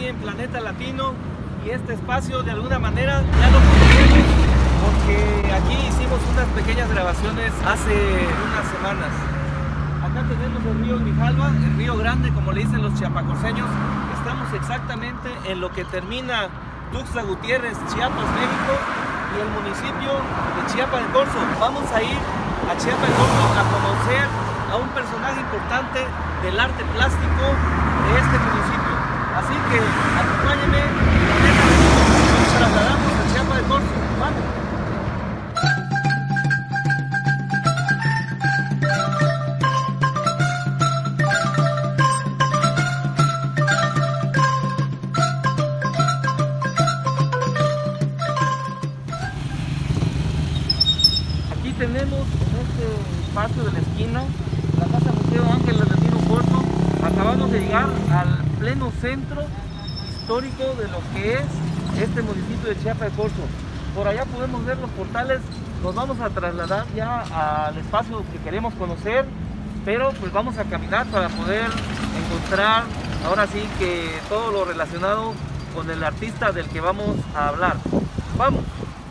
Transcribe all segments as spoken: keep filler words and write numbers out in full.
en Planeta Latino y este espacio de alguna manera ya lo conocemos porque aquí hicimos unas pequeñas grabaciones hace unas semanas. Acá tenemos el río Grijalva, el río Grande como le dicen los chiapacorseños. Estamos exactamente en lo que termina Tuxtla Gutiérrez, Chiapas, México, y el municipio de Chiapa de Corzo. Vamos a ir a Chiapa de Corzo a conocer a un personaje importante del arte plástico de este municipio. Así que acompáñenme, nos trasladamos a Chiapa de Corzo. ¡Vamos! Tenemos en este espacio de la esquina la Casa Museo Ángel Albino Corzo. Acabamos de llegar al pleno centro histórico de lo que es este municipio de Chiapa de Corzo. Por allá podemos ver los portales. Nos vamos a trasladar ya al espacio que queremos conocer, pero pues vamos a caminar para poder encontrar ahora sí que todo lo relacionado con el artista del que vamos a hablar. ¡Vamos!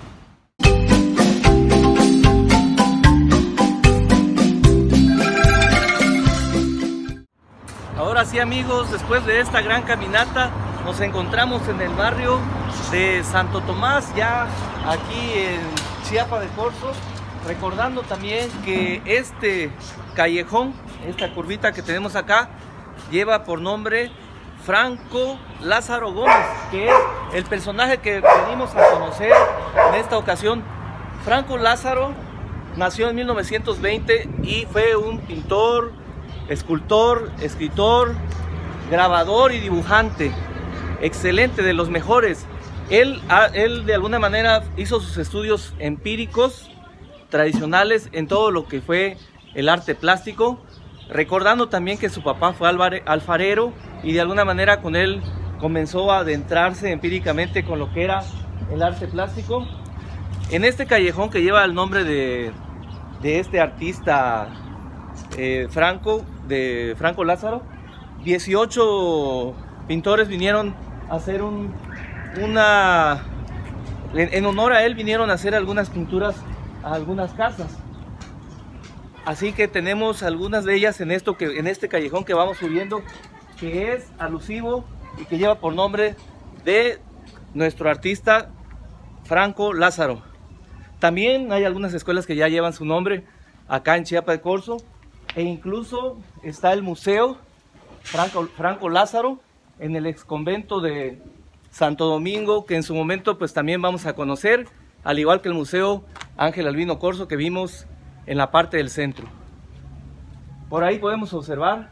Ahora sí, amigos, después de esta gran caminata nos encontramos en el barrio de Santo Tomás, ya aquí en Chiapa de Corzo, recordando también que este callejón, esta curvita que tenemos acá, lleva por nombre Franco Lázaro Gómez, que es el personaje que venimos a conocer en esta ocasión. Franco Lázaro nació en mil novecientos veinte y fue un pintor, escultor, escritor, grabador y dibujante excelente, de los mejores. Él, él de alguna manera hizo sus estudios empíricos tradicionales en todo lo que fue el arte plástico, recordando también que su papá fue alfarero y de alguna manera con él comenzó a adentrarse empíricamente con lo que era el arte plástico. En este callejón que lleva el nombre de, de este artista eh, Franco, de Franco Lázaro, dieciocho pintores vinieron a hacer un, una, en, en honor a él vinieron a hacer algunas pinturas a algunas casas. Así que tenemos algunas de ellas en, esto que, en este callejón que vamos subiendo, que es alusivo y que lleva por nombre de nuestro artista Franco Lázaro. También hay algunas escuelas que ya llevan su nombre acá en Chiapa de Corzo, e incluso está el Museo Franco, Franco Lázaro en el ex convento de Santo Domingo, que en su momento pues también vamos a conocer, al igual que el Museo Ángel Albino Corzo que vimos en la parte del centro. Por ahí podemos observar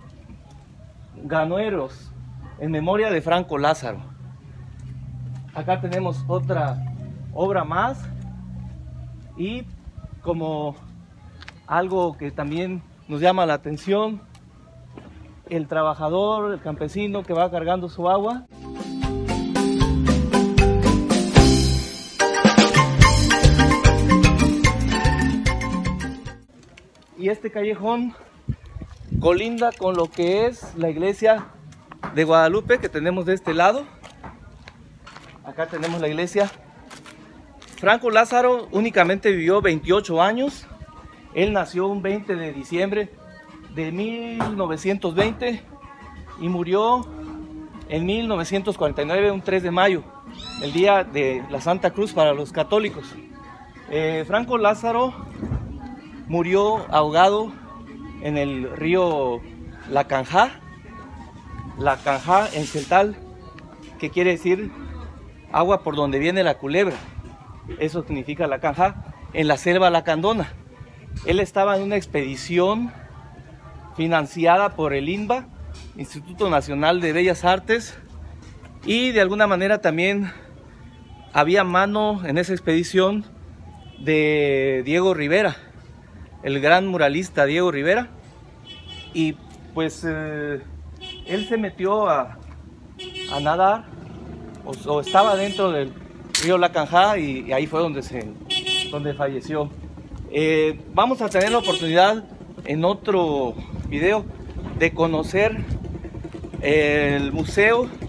ganueros en memoria de Franco Lázaro. Acá tenemos otra obra más, y como algo que también nos llama la atención, el trabajador, el campesino que va cargando su agua. Y este callejón colinda con lo que es la iglesia de Guadalupe que tenemos de este lado. Acá tenemos la iglesia. Franco Lázaro únicamente vivió veintiocho años. Él nació un veinte de diciembre de mil novecientos veinte y murió en mil novecientos cuarenta y nueve, un tres de mayo, el día de la Santa Cruz para los católicos. Eh, Franco Lázaro murió ahogado en el río La Canjá, La Canjá en celtal, que quiere decir agua por donde viene la culebra. Eso significa La Canjá, en la selva lacandona. Él estaba en una expedición financiada por el INBA, Instituto Nacional de Bellas Artes, y de alguna manera también había mano en esa expedición de Diego Rivera, el gran muralista Diego Rivera, y pues eh, él se metió a, a nadar o, o estaba dentro del río La Canjá y, y ahí fue donde, se, donde falleció. Eh, vamos a tener la oportunidad en otro video de conocer el museo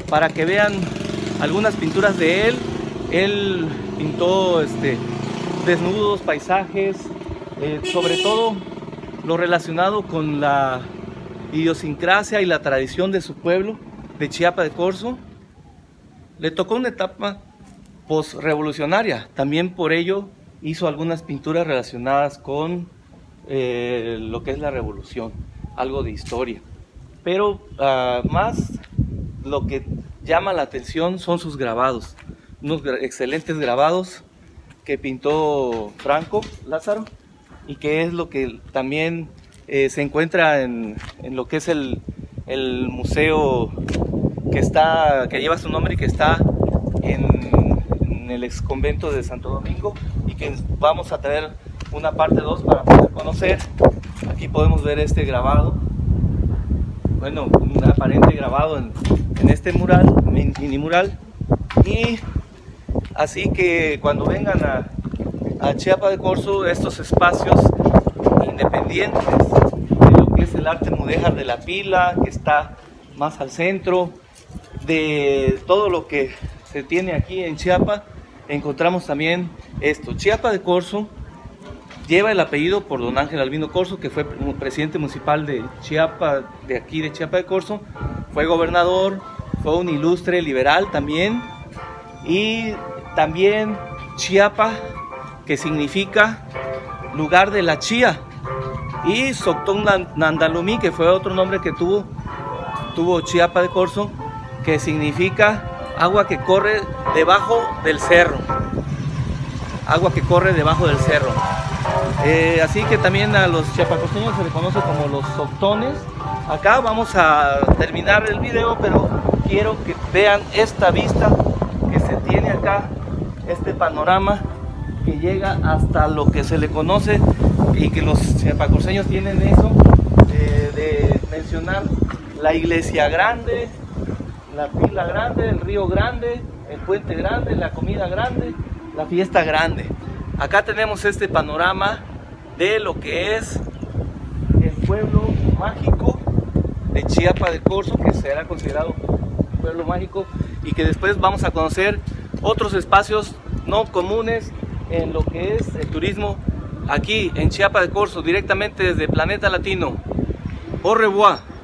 para que vean algunas pinturas de él. Él pintó este, desnudos, paisajes, eh, sobre todo lo relacionado con la idiosincrasia y la tradición de su pueblo, de Chiapa de Corzo. Le tocó una etapa post-revolucionaria, también por ello hizo algunas pinturas relacionadas con eh, lo que es la revolución, algo de historia. Pero uh, más lo que llama la atención son sus grabados, unos excelentes grabados que pintó Franco Lázaro, y que es lo que también eh, se encuentra en, en lo que es el, el museo que, está, que lleva su nombre y que está en, en el ex convento de Santo Domingo, y que vamos a tener una parte dos para poder conocer. Aquí podemos ver este grabado, bueno, un aparente grabado en, en este mural, mini mural. Y así que cuando vengan a, a Chiapa de Corzo, estos espacios independientes de lo que es el arte mudéjar de la Pila, que está más al centro, de todo lo que se tiene aquí en Chiapa, encontramos también esto. Chiapa de Corzo lleva el apellido por don Ángel Albino Corzo, que fue presidente municipal de Chiapa, de aquí de Chiapa de Corzo, fue gobernador, fue un ilustre liberal también, y también Chiapa, que significa lugar de la chía, y Soctón Nandalumí, que fue otro nombre que tuvo, tuvo Chiapa de Corzo, que significa agua que corre debajo del cerro, agua que corre debajo del cerro. Eh, así que también a los chiapacoseños se les conoce como los soctones. Acá vamos a terminar el video, pero quiero que vean esta vista que se tiene acá, este panorama que llega hasta lo que se le conoce, y que los chiapacoseños tienen eso eh, de mencionar la iglesia grande, la pila grande, el río grande, el puente grande, la comida grande, la fiesta grande. Acá tenemos este panorama de lo que es el pueblo mágico de Chiapa de Corzo, que será considerado un pueblo mágico, y que después vamos a conocer otros espacios no comunes en lo que es el turismo aquí en Chiapa de Corzo, directamente desde Planeta Latino. Au revoir.